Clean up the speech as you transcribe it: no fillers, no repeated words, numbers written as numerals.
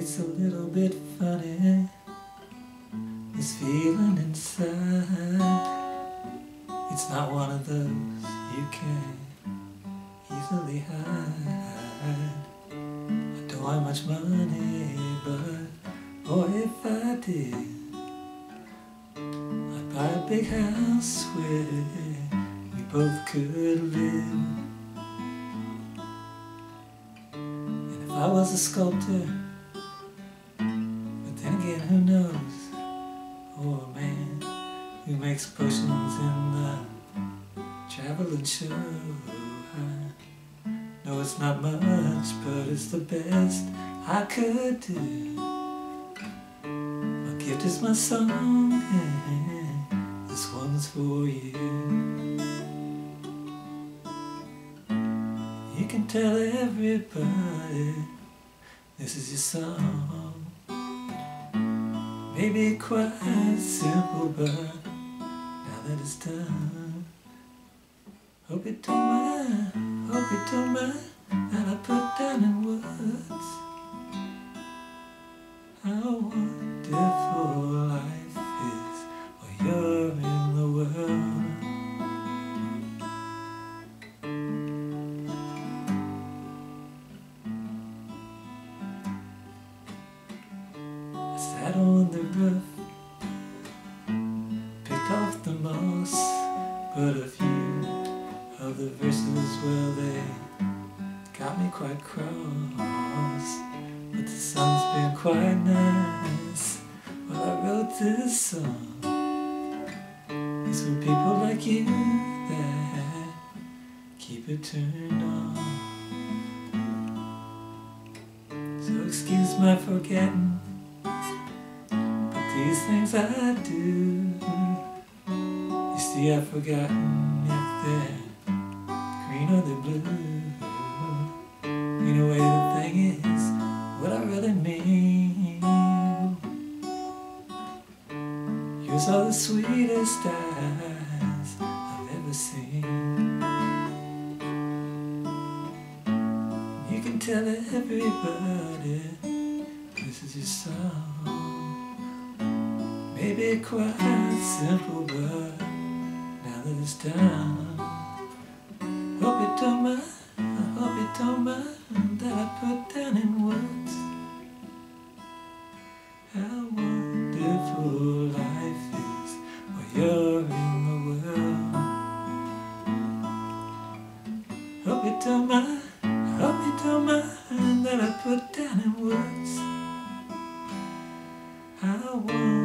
It's a little bit funny, this feeling inside. It's not one of those you can easily hide. I don't have much money, but oh, if I did, I'd buy a big house where we both could live. And if I was a sculptor, but then again, who knows? Oh man, who makes potions in the traveling show? I know it's not much, but it's the best I could do. My gift is my song, and this one's for you. You can tell everybody this is your song. Maybe quite simple, but now that it's done, hope you don't mind, hope you don't mind that I put down in words how wonderful life is while you're in the world. I sat on the roof, picked off the moss, but a few of the verses, well, they got me quite cross. But the song's been quite nice while I wrote this song. It's for people like you that keep it turned on. So excuse my forgetting, but these things I do, you see, I've forgotten if they're green or they're blue. Anyway, the thing is, what I really mean, yours are the sweetest eyes I've ever seen. You can tell everybody this is your song. Maybe quite simple, but now that it's done, hope you don't mind, I hope you don't mind that I put down in words how wonderful life is while you're in the world. Hope you don't mind, I hope you don't mind that I put down in words how wonderful